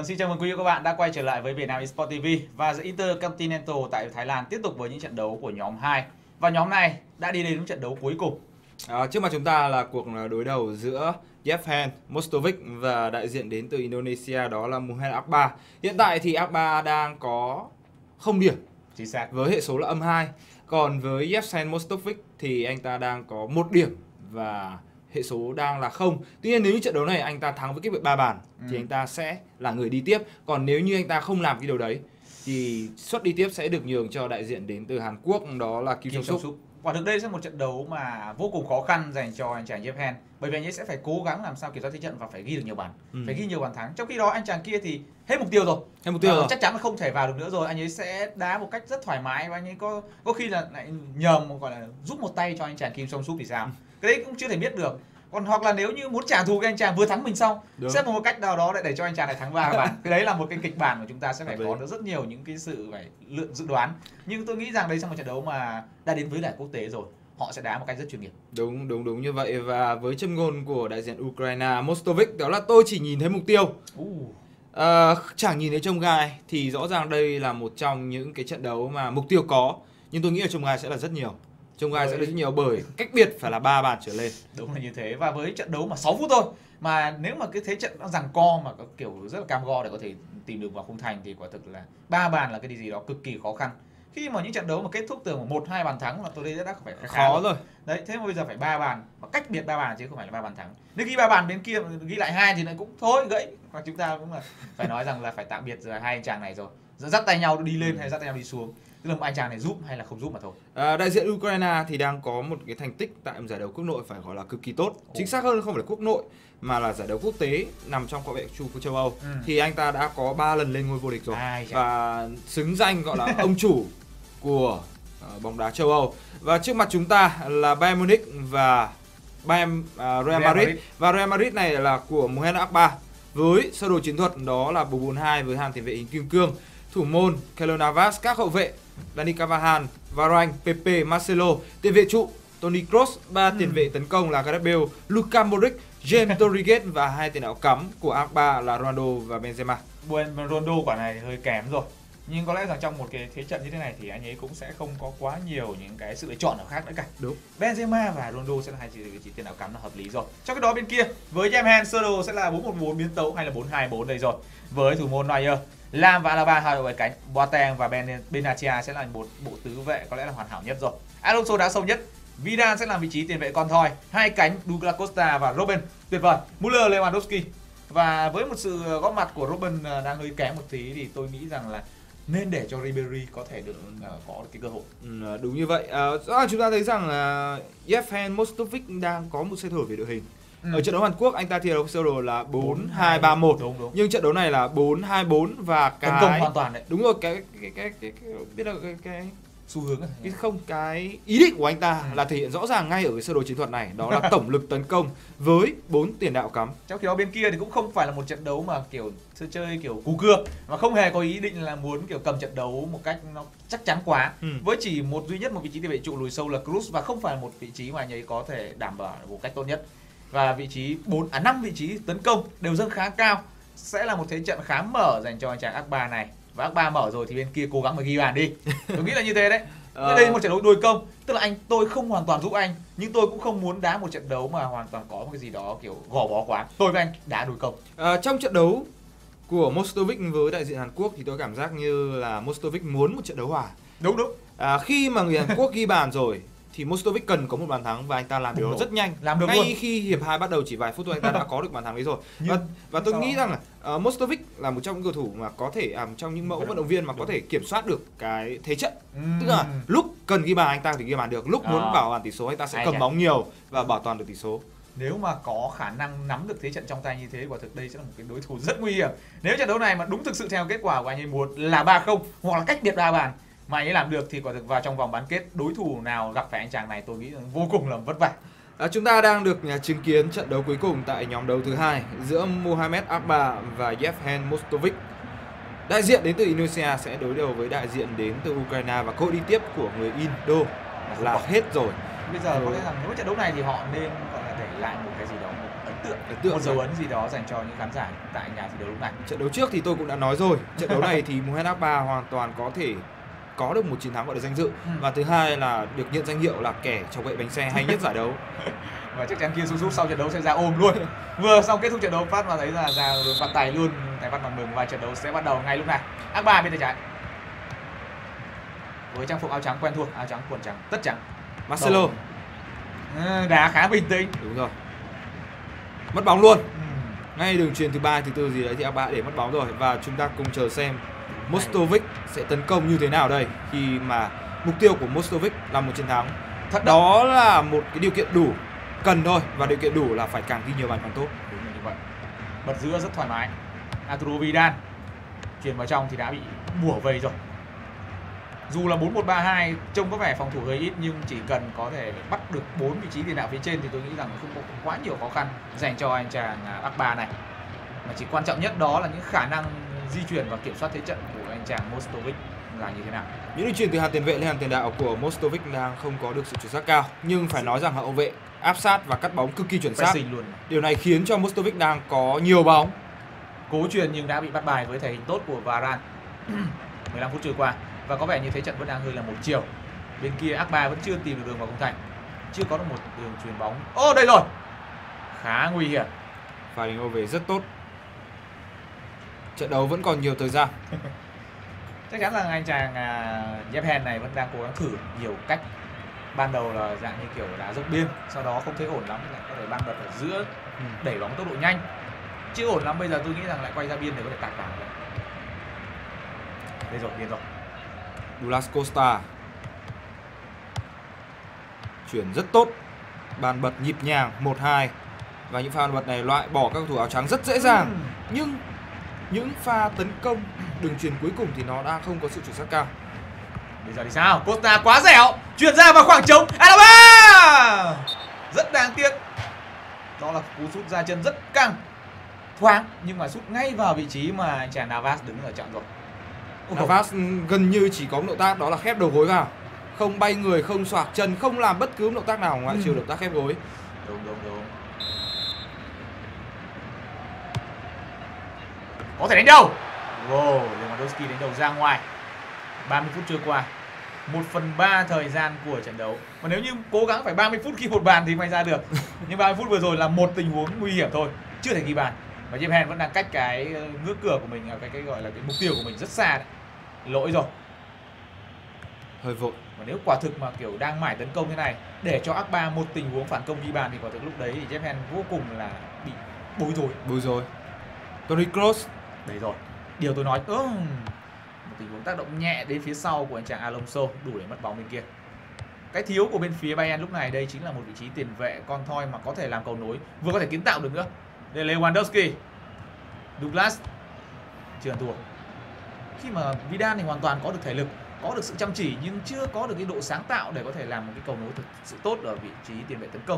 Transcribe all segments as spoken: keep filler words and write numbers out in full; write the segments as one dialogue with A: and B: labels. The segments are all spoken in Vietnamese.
A: Vâng, xin chào mừng quý vị và các bạn đã quay trở lại với Việt Nam Esports ti vi và The Intercontinental tại Thái Lan tiếp tục với những trận đấu của nhóm hai. Và nhóm này đã đi đến trận đấu cuối cùng.
B: À, trước mặt chúng ta là cuộc đối đầu giữa Yevhen Mostovic và đại diện đến từ Indonesia đó là Muhammad Akbar. Hiện tại thì Akbar đang có không điểm
A: Chính xác.
B: với hệ số là âm hai. Còn với Yevhen Mostovic thì anh ta đang có một điểm và hệ số đang là không. Tuy nhiên nếu như trận đấu này anh ta thắng với cách biệt ba bàn ừ. thì anh ta sẽ là người đi tiếp. Còn nếu như anh ta không làm cái điều đấy thì suất đi tiếp sẽ được nhường cho đại diện đến từ Hàn Quốc, đó là Kim Jong Suk.
A: Quả thực đây sẽ một trận đấu mà vô cùng khó khăn dành cho anh chàng Yevhen, bởi vì anh ấy sẽ phải cố gắng làm sao kiểm soát thế trận và phải ghi được nhiều bàn, ừ. phải ghi nhiều bàn thắng. Trong khi đó anh chàng kia thì hết mục tiêu rồi, hết mục tiêu rồi. Chắc chắn là không thể vào được nữa rồi. Anh ấy sẽ đá một cách rất thoải mái và anh ấy có có khi là lại nhầm gọi là giúp một tay cho anh chàng Kim Jong Suk thì sao? Ừ. Cái đấy cũng chưa thể biết được. Còn hoặc là nếu như muốn trả thù cái anh chàng vừa thắng mình xong, sẽ một cách nào đó để để cho anh chàng này thắng ba bàn. Cái đấy là một cái kịch bản mà chúng ta sẽ phải có được rất nhiều những cái sự phải lượn dự đoán. Nhưng tôi nghĩ rằng đây là một trận đấu mà đã đến với giải quốc tế rồi, họ sẽ đá một cách rất chuyên nghiệp.
B: Đúng đúng đúng như vậy. Và với châm ngôn của đại diện Ukraine Mostovic đó là tôi chỉ nhìn thấy mục tiêu. Uh. À, chẳng nhìn thấy trông gai thì rõ ràng đây là một trong những cái trận đấu mà mục tiêu có, nhưng tôi nghĩ là trông gai sẽ là rất nhiều. Trông gai sẽ rất nhiều bởi cách biệt phải là ba bàn trở lên.
A: Đúng là như thế. Và với trận đấu mà sáu phút thôi, mà nếu mà cái thế trận nó giằng co mà có kiểu rất là cam go để có thể tìm được vào khung thành thì quả thực là ba bàn là cái gì đó cực kỳ khó khăn. Khi mà những trận đấu mà kết thúc từ một hai bàn thắng là tôi đây đã phải
B: khó rồi. rồi.
A: Đấy, thế mà bây giờ phải ba bàn, mà cách biệt ba bàn chứ không phải là ba bàn thắng. Nếu ghi ba bàn bên kia ghi lại hai thì lại cũng thôi gãy. Và chúng ta cũng là phải nói rằng là phải tạm biệt hai anh chàng này rồi. Dắt tay nhau đi lên hay dắt tay nhau đi xuống. Tức là một anh chàng này giúp hay là không giúp mà thôi.
B: À, đại diện Ukraine thì đang có một cái thành tích tại một giải đấu quốc nội phải gọi là cực kỳ tốt. Ồ. Chính xác hơn không phải là quốc nội mà là giải đấu quốc tế nằm trong quỹ chu của châu Âu. Ừ. Thì anh ta đã có ba lần lên ngôi vô địch rồi. Ai và xứng danh gọi là ông chủ của uh, bóng đá châu Âu. Và trước mặt chúng ta là Bayern Munich và Bayern, uh, Real, Real Madrid. Madrid. Và Real Madrid này là của Muhammad Akbar. Với sơ đồ chiến thuật đó là bốn bốn hai với hàng tiền vệ hình kim cương. Thủ môn Keylor Navas, các hậu vệ Dani Carvajal, Varane, Pepe, Marcelo, tiền vệ trụ Toni Kroos, ba ừ. tiền vệ tấn công là Gareth Bale, Luka Modric, James Rodriguez và hai tiền đạo cắm của Akbar là Ronaldo và Benzema.
A: Ronaldo quả này hơi kém rồi. Nhưng có lẽ rằng trong một cái thế trận như thế này thì anh ấy cũng sẽ không có quá nhiều những cái sự lựa chọn nào khác nữa cả.
B: Đúng.
A: Benzema và Ronaldo sẽ là hai chỉ, chỉ tiền đạo cắm là hợp lý rồi. Trong cái đó bên kia với Yevhen sơ đồ sẽ là bốn một bốn biến tấu hay là bốn hai bốn đây rồi. Với thủ môn Neuer, Lam và Alaba hai đội cánh, Boateng và Ben Benatia sẽ là một bộ tứ vệ có lẽ là hoàn hảo nhất rồi. Alonso đá sâu nhất, Vidal sẽ làm vị trí tiền vệ con thoi, hai cánh Douglas Costa và Robben tuyệt vời, Müller, Lewandowski. Và với một sự góp mặt của Robben đang hơi kém một tí thì tôi nghĩ rằng là nên để cho Ribery có thể được uh, có được cái cơ hội.
B: Ừ, đúng như vậy. À, rõ ràng chúng ta thấy rằng là Yevhen Mostovic đang có một sự thay đổi về đội hình. Ừ. Ở trận đấu Hàn Quốc anh ta thi đấu sơ đồ là bốn hai ba một. Đúng, đúng. Nhưng trận đấu này là bốn hai bốn và cái
A: tấn công hoàn toàn đấy.
B: Đúng rồi, cái cái cái cái, cái biết là cái, cái
A: xu hướng ấy.
B: Cái không cái ý định của anh ta ừ. là thể hiện rõ ràng ngay ở cái sơ đồ chiến thuật này, đó là tổng lực tấn công với bốn tiền đạo cắm.
A: Trong khi đó bên kia thì cũng không phải là một trận đấu mà kiểu sơ chơi kiểu cú cưa, mà không hề có ý định là muốn kiểu cầm trận đấu một cách nó chắc chắn quá. Ừ. Với chỉ một duy nhất một vị trí tiền vệ trụ lùi sâu là Kroos và không phải một vị trí mà anh ấy có thể đảm bảo một cách tốt nhất. Và vị trí bốn à năm vị trí tấn công đều dâng khá cao, sẽ là một thế trận khá mở dành cho anh chàng Akbar này. Và Akbar mở rồi thì bên kia cố gắng mà ghi bàn đi. Tôi nghĩ là như thế đấy. Ờ... Đây là một trận đấu đôi công, tức là anh tôi không hoàn toàn giúp anh, nhưng tôi cũng không muốn đá một trận đấu mà hoàn toàn có một cái gì đó kiểu gò bó quá. Tôi với anh đá đôi công.
B: À, trong trận đấu của Mostovic với đại diện Hàn Quốc thì tôi cảm giác như là Mostovic muốn một trận đấu hòa.
A: Đúng đúng.
B: À, khi mà người Hàn Quốc ghi bàn rồi thì Mostovic cần có một bàn thắng và anh ta làm điều đó rất nhanh.
A: Làm được
B: ngay
A: luôn.
B: Khi hiệp hai bắt đầu chỉ vài phút thôi anh ta đã có được bàn thắng đấy rồi. Và, và tôi nghĩ rằng là uh, Mostovic là một trong những cầu thủ mà có thể um, trong những mẫu vận động viên mà có thể kiểm soát được cái thế trận. Uhm. Tức là lúc cần ghi bàn anh ta thì ghi bàn được, lúc à. muốn bảo toàn tỷ số anh ta sẽ Ai cầm bóng nhiều và bảo toàn được tỷ số.
A: Nếu mà có khả năng nắm được thế trận trong tay như thế, quả thực đây sẽ là một cái đối thủ rất nguy hiểm. Nếu trận đấu này mà đúng thực sự theo kết quả của anh ấy muốn là ba không hoặc là cách biệt ba bàn mà anh ấy làm được thì quả thực vào trong vòng bán kết, đối thủ nào gặp phải anh chàng này tôi nghĩ vô cùng là vất vả.
B: À, chúng ta đang được chứng kiến trận đấu cuối cùng tại nhóm đấu thứ hai giữa Muhammad Akbar và Yevhen Mostovic. Đại diện đến từ Indonesia sẽ đối đầu với đại diện đến từ Ukraine và cơ hội đi tiếp của người Indo là hết rồi.
A: Bây giờ có lẽ rằng nếu trận đấu này thì họ nên gọi là để lại một cái gì đó, một ấn tượng,
B: ấn tượng
A: một dấu ấn gì đó dành cho những khán giả tại nhà thi đấu lúc này.
B: Trận đấu trước thì tôi cũng đã nói rồi, trận đấu này thì Mohamed Akbar hoàn toàn có thể có được một chiến thắng gọi là danh dự, ừ. và thứ hai là được nhận danh hiệu là kẻ chống gậy bánh xe hay nhất giải đấu.
A: Và chắc chắn Kim Sung Suk sau trận đấu sẽ ra ôm luôn. Vừa xong kết thúc trận đấu phát mà thấy là ra bắt tay luôn, tay bắt bằng mừng và trận đấu sẽ bắt đầu ngay lúc này. Akbar bên tay trái với trang phục áo trắng quen thuộc, áo trắng quần trắng tất trắng.
B: Marcelo
A: à, đá khá bình tĩnh.
B: Đúng rồi. Mất bóng luôn. Ừ. Ngay đường truyền thứ ba thứ tư gì đấy thì Akbar để mất bóng rồi, và chúng ta cùng chờ xem Mostovic sẽ tấn công như thế nào đây, khi mà mục tiêu của Mostovic là một chiến thắng. Thật đó là một cái điều kiện đủ cần thôi, và điều kiện đủ là phải càng ghi nhiều bàn càng tốt.
A: Đúng như vậy. Bật giữa rất thoải mái. Arturo Vidal chuyển vào trong thì đã bị bủa vây rồi. Dù là bốn một ba hai trông có vẻ phòng thủ hơi ít, nhưng chỉ cần có thể bắt được bốn vị trí tiền đạo phía trên thì tôi nghĩ rằng không có quá nhiều khó khăn dành cho anh chàng Akbar này. Mà chỉ quan trọng nhất đó là những khả năng di chuyển và kiểm soát thế trận của anh chàng Mostovic là như thế nào.
B: Những đường truyền từ hàng tiền vệ lên hàng tiền đạo của Mostovic đang không có được sự chuẩn xác cao, nhưng phải nói rằng hậu vệ áp sát và cắt bóng cực kỳ chuẩn xác.
A: Luôn.
B: Điều này khiến cho Mostovic đang có nhiều bóng.
A: Cố truyền nhưng đã bị bắt bài với thể hình tốt của Varane. mười lăm phút trôi qua và có vẻ như thế trận vẫn đang hơi là một chiều. Bên kia Akbar vẫn chưa tìm được đường vào khung thành, chưa có được một đường truyền bóng. Ô oh, đây rồi, khá nguy hiểm.
B: Pha đánh ô về rất tốt. Trận đấu vẫn còn nhiều thời gian.
A: Chắc chắn là anh chàng uh, Yephen này vẫn đang cố gắng thử nhiều cách. Ban đầu là dạng như kiểu đá dốc biên, sau đó không thấy ổn lắm lại có thể ban bật ở giữa, đẩy bóng tốc độ nhanh. Chưa ổn lắm, bây giờ tôi nghĩ rằng lại quay ra biên để có thể tạt vào. Đây rồi, biên rồi.
B: Douglas Costa chuyển rất tốt, bàn bật nhịp nhàng một hai, và những pha bàn bật này loại bỏ các cầu thủ áo trắng rất dễ dàng. Ừ. Nhưng những pha tấn công đường truyền cuối cùng thì nó đang không có sự chuẩn xác cao.
A: Bây giờ thì sao? Costa quá dẻo, chuyển ra vào khoảng trống. Alaba rất đáng tiếc. Đó là cú sút ra chân rất căng, thoáng, nhưng mà sút ngay vào vị trí mà anh chàng Navas đứng ở trận rồi.
B: Navas gần như chỉ có một động tác đó là khép đầu gối vào, không bay người, không xoạc chân, không làm bất cứ một động tác nào ngoại trừ ừ. động tác khép gối.
A: Đúng đúng đúng. Có thể đánh đầu. Wow, Lewandowski đánh đầu ra ngoài. ba mươi phút trôi qua, một phần ba thời gian của trận đấu. Mà nếu như cố gắng phải ba mươi phút ghi một bàn thì may ra được. Nhưng ba mươi phút vừa rồi là một tình huống nguy hiểm thôi, chưa thể ghi bàn. Và Yephen vẫn đang cách cái ngưỡng cửa của mình, cái cái gọi là cái mục tiêu của mình rất xa đấy. Lỗi rồi.
B: Hơi vội.
A: Và nếu quả thực mà kiểu đang mải tấn công thế này, để cho Akbar một tình huống phản công ghi bàn thì quả thực lúc đấy thì Yephen vô cùng là bị bối rối.
B: Bối rối. Toni Kroos.
A: Đấy rồi. Điều tôi nói, ừ, một tình huống tác động nhẹ đến phía sau của anh chàng Alonso đủ để mất bóng bên kia. Cái thiếu của bên phía Bayern lúc này đây chính là một vị trí tiền vệ con thoi mà có thể làm cầu nối, vừa có thể kiến tạo được nữa. Đây là Lewandowski. Douglas chưa ăn thua. Khi mà Vidal thì hoàn toàn có được thể lực, có được sự chăm chỉ, nhưng chưa có được cái độ sáng tạo để có thể làm một cái cầu nối thực sự tốt ở vị trí tiền vệ tấn công.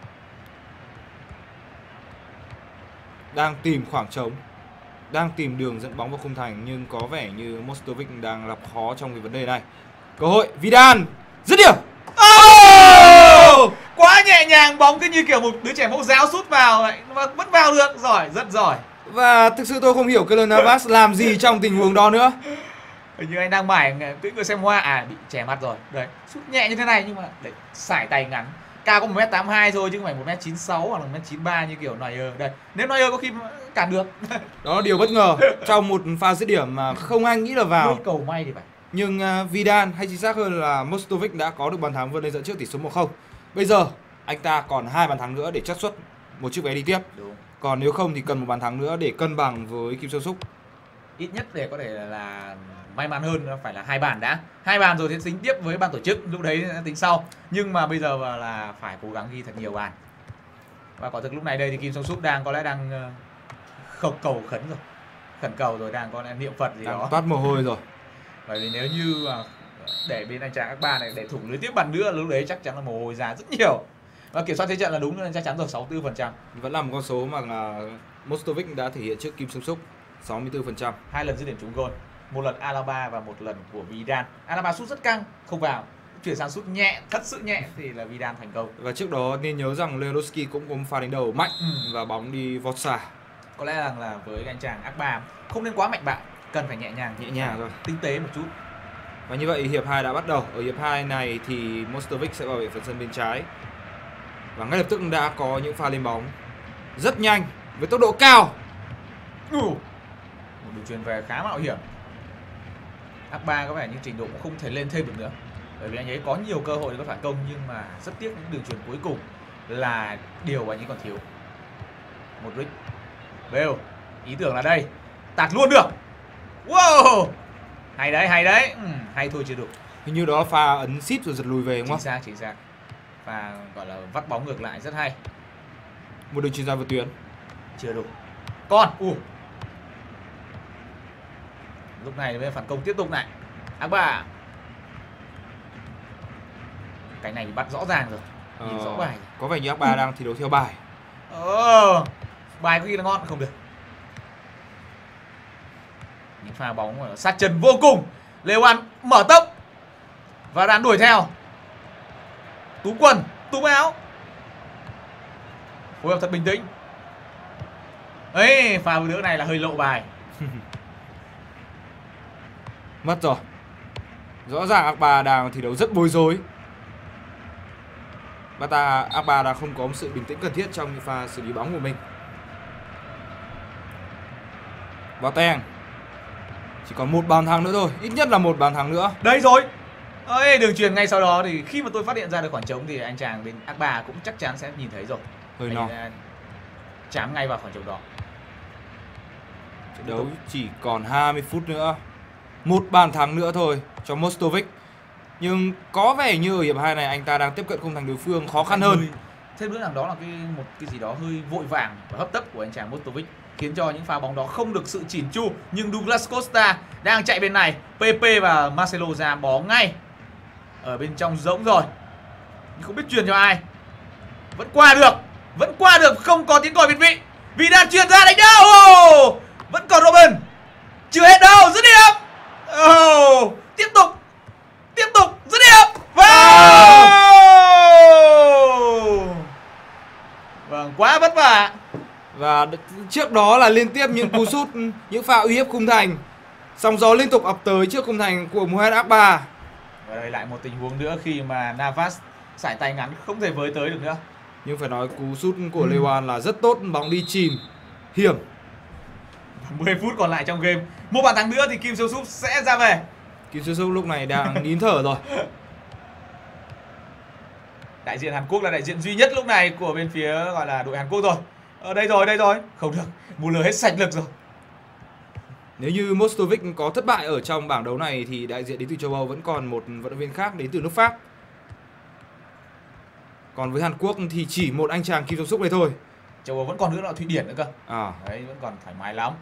B: Đang tìm khoảng trống, đang tìm đường dẫn bóng vào khung thành, nhưng có vẻ như Mostovic đang gặp khó trong cái vấn đề này. Cơ hội Vidal dứt điểm.
A: Oh! Quá nhẹ nhàng, bóng cứ như kiểu một đứa trẻ mẫu giáo sút vào vậy mà vẫn vào được, giỏi, rất giỏi.
B: Và thực sự tôi không hiểu Keylor Navas làm gì trong tình huống đó nữa.
A: Hình như anh đang mải cưỡi người xem hoa, à bị trẻ mặt rồi. Đấy, sút nhẹ như thế này nhưng mà đấy, sải tay ngắn. Cao có một mét tám mươi hai thôi chứ không phải một mét chín mươi sáu hoặc là một mét chín mươi ba như kiểu Neuer. Đây, nếu Neuer có khi cản được.
B: Đó là điều bất ngờ trong một pha dứt điểm mà không ai nghĩ là vào.
A: Cầu may thì phải.
B: Nhưng uh, Vidal hay chính xác hơn là Mostovic đã có được bàn thắng vươn lên dẫn trước tỷ số một không. Bây giờ anh ta còn hai bàn thắng nữa để xác suất một chiếc vé đi tiếp.
A: Đúng.
B: Còn nếu không thì cần một bàn thắng nữa để cân bằng với Kim Sung Suk.
A: Ít nhất để có thể là, là may mắn hơn nó phải là hai bàn đã. Hai bàn rồi thì tính tiếp với ban tổ chức, lúc đấy tính sau. Nhưng mà bây giờ là phải cố gắng ghi thật nhiều bàn. Và quả thực lúc này đây thì Kim Sung Suk đang có lẽ đang khẩu cầu khấn rồi. Khẩn cầu rồi, đang có lẽ niệm Phật gì
B: đang
A: đó.
B: Toát mồ hôi rồi.
A: Bởi vì nếu như mà để bên anh chàng Akbar này để thủng lưới tiếp bàn nữa, lúc đấy chắc chắn là mồ hôi ra rất nhiều. Và kiểm soát thế trận là đúng nên chắc chắn rồi, sáu mươi tư phần trăm.
B: Vẫn là một con số mà Mostovic đã thể hiện trước Kim Sung Suk, sáu mươi tư phần trăm.
A: Hai lần dứt điểm trúng gôn, một lần Alaba và một lần của Vidal. Alaba sút rất căng, không vào. chuyển sang sút nhẹ, thất sự nhẹ thì là Vidal thành công.
B: Và trước đó nên nhớ rằng Lewandowski cũng có một pha đánh đầu mạnh ừ. và bóng đi vọt xa.
A: Có lẽ rằng là với anh chàng Agba không nên quá mạnh bạo, cần phải nhẹ nhàng,
B: nhẹ nhàng thôi,
A: tinh tế một chút.
B: Và như vậy hiệp hai đã bắt đầu. Ở hiệp hai này thì Mostovic sẽ bảo vệ phần sân bên trái. Và ngay lập tức đã có những pha lên bóng rất nhanh với tốc độ cao.
A: Ừ. Một đường chuyền về khá mạo hiểm. Agba có vẻ như trình độ cũng không thể lên thêm được nữa. Bởi vì anh ấy có nhiều cơ hội để có phản công, nhưng mà rất tiếc những đường chuyền cuối cùng là điều anh ấy còn thiếu. Modric, Bale, ý tưởng là đây, tạt luôn được. Wow, hay đấy, hay đấy, ừ, hay thôi chưa đủ.
B: Hình như đó pha ấn ship rồi giật lùi về đúng không?
A: Chính xác, chính xác. Pha gọi là vắt bóng ngược lại rất hay.
B: Một đường chuyền ra vượt tuyến.
A: Chưa đủ. Còn, u. Lúc này bên phản công tiếp tục này. Agba. Cái này bắt rõ ràng rồi. Nhìn ờ, rõ bài.
B: Có vẻ như Agba ừ. đang thi đấu theo bài.
A: Ờ, bài có khi là ngon không được. Những pha bóng mà sát chân vô cùng. Lewan mở tốc và đang đuổi theo. Túm quần, túm áo. Phối hợp thật bình tĩnh. Ấy, pha nữa này là hơi lộ bài.
B: Mất rồi. Rõ ràng Agba đang thi đấu rất bối rối. Bata Agba đã không có một sự bình tĩnh cần thiết trong những pha xử lý bóng của mình. Boateng. Chỉ còn một bàn thắng nữa thôi, ít nhất là một bàn thắng nữa.
A: Đây rồi. Ơi, đường chuyền ngay sau đó thì khi mà tôi phát hiện ra được khoảng trống thì anh chàng bên Agba cũng chắc chắn sẽ nhìn thấy rồi.
B: Hơi non.
A: Chám ngay vào khoảng trống đó.
B: Trận đấu chỉ còn hai mươi phút nữa. Một bàn thắng nữa thôi cho Mostovic. Nhưng có vẻ như ở hiệp hai này anh ta đang tiếp cận khung thành đối phương khó khăn hơn.
A: Thêm nữa rằng đó là cái một cái gì đó hơi vội vàng và hấp tấp của anh chàng Mostovic, khiến cho những pha bóng đó không được sự chỉn chu. Nhưng Douglas Costa đang chạy bên này, pê pê và Marcelo ra bó ngay ở bên trong rỗng rồi, nhưng không biết truyền cho ai. Vẫn qua được, vẫn qua được, không có tiếng còi việt vị. Vidal truyền ra đánh đâu. Oh! Vẫn còn Robben, chưa hết đâu, dứt điểm. Oh! Tiếp tục, tiếp tục dứt điểm. Wow! Vâng, quá vất vả.
B: Và trước đó là liên tiếp những cú sút, những pha uy hiếp khung thành. Sóng gió liên tục ập tới trước khung thành của Mohamed Agba.
A: Và đây lại một tình huống nữa khi mà Navas sải tay ngắn không thể với tới được nữa.
B: Nhưng phải nói cú sút của ừ. Lewan là rất tốt, bóng đi chìm hiểm.
A: mười phút còn lại trong game. Một bàn thắng nữa thì Kim Seo Sup sẽ ra về.
B: Kim Seo Sup lúc này đang nín thở rồi.
A: Đại diện Hàn Quốc là đại diện duy nhất lúc này của bên phía gọi là đội Hàn Quốc rồi. Ở đây rồi, đây rồi. Không được, Muller hết sạch lực rồi.
B: Nếu như Mostovic có thất bại ở trong bảng đấu này thì đại diện đến từ châu Âu vẫn còn một vận động viên khác đến từ nước Pháp. Còn với Hàn Quốc thì chỉ một anh chàng Kim Seo Sup này thôi.
A: Châu Âu vẫn còn nữa là Thụy Điển nữa cơ.
B: À.
A: Đấy, vẫn còn thoải mái lắm.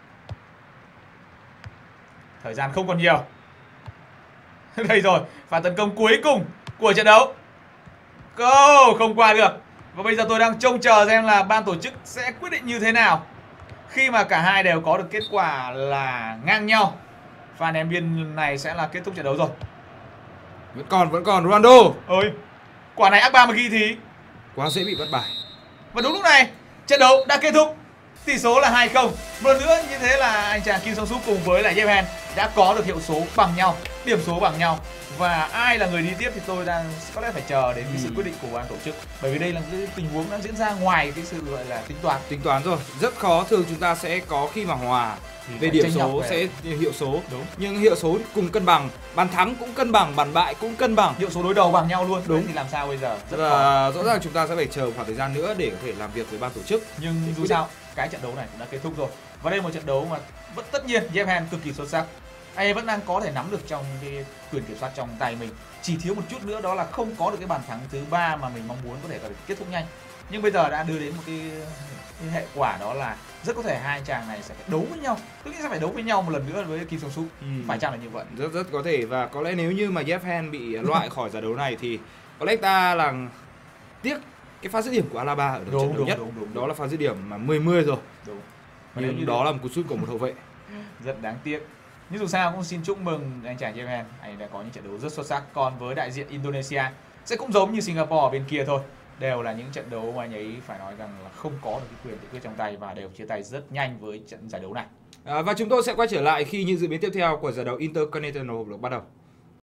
A: Thời gian không còn nhiều. Đây rồi, pha tấn công cuối cùng của trận đấu. Go, không qua được. Và bây giờ tôi đang trông chờ xem là ban tổ chức sẽ quyết định như thế nào khi mà cả hai đều có được kết quả là ngang nhau. Pha ném biên này sẽ là kết thúc trận đấu rồi.
B: Vẫn còn, vẫn còn Ronaldo.
A: Ôi, quả này Agba mà ghi thì
B: quá dễ bị bắt bài.
A: Và đúng lúc này, trận đấu đã kết thúc. Tỷ số là hai không. Một lần nữa như thế là anh chàng Kim Seo Sup cùng với lại Jepen đã có được hiệu số bằng nhau, điểm số bằng nhau. Và ai là người đi tiếp thì tôi đang có lẽ phải chờ đến cái sự quyết định của ban tổ chức. Bởi vì đây là cái tình huống đang diễn ra ngoài cái sự gọi là tính toán.
B: Tính toán rồi, rất khó. Thường chúng ta sẽ có khi mà hòa về điểm số về. Sẽ hiệu số. Đúng. Nhưng hiệu số cùng cân bằng, bàn thắng cũng cân bằng, bàn bại cũng cân bằng.
A: Hiệu số đối đầu bằng nhau luôn.
B: Đúng.
A: Thì làm sao bây giờ?
B: Rất và khó. Rõ ràng chúng ta sẽ phải chờ khoảng thời gian nữa để có thể làm việc với ban tổ chức.
A: Nhưng dù sao, cái trận đấu này cũng đã kết thúc rồi. Và đây là một trận đấu mà vẫn tất nhiên Jepen cực kỳ xuất sắc. Anh ấy vẫn đang có thể nắm được trong cái quyền kiểm soát trong tay mình. Chỉ thiếu một chút nữa đó là không có được cái bàn thắng thứ ba mà mình mong muốn có thể kết thúc nhanh. Nhưng bây giờ đã đưa đến một cái, cái hệ quả đó là rất có thể hai anh chàng này sẽ phải đấu với nhau. Tôi nghĩ sẽ phải đấu với nhau một lần nữa với Kim Seo Sup. Ừ. Phải chăng là như vậy?
B: Rất rất có thể. Và có lẽ nếu như mà Jepen bị loại khỏi giải đấu này thì có lẽ ta là tiếc cái pha dứt điểm của Alaba ở
A: đúng,
B: trận đấu
A: đúng,
B: nhất.
A: Đúng, đúng, đúng.
B: Đó là pha dứt điểm mà mười mười rồi.
A: Đúng.
B: Nhưng đó là một cú sút của một hậu vệ.
A: Rất đáng tiếc. Nhưng dù sao cũng xin chúc mừng anh chàng Jepen, anh đã có những trận đấu rất xuất sắc. Còn với đại diện Indonesia sẽ cũng giống như Singapore ở bên kia thôi, đều là những trận đấu mà anh ấy phải nói rằng là không có được cái quyền tự quyết trong tay và đều chia tay rất nhanh với trận giải đấu này.
B: À, và chúng tôi sẽ quay trở lại khi những diễn biến tiếp theo của giải đấu Intercontinental được bắt đầu.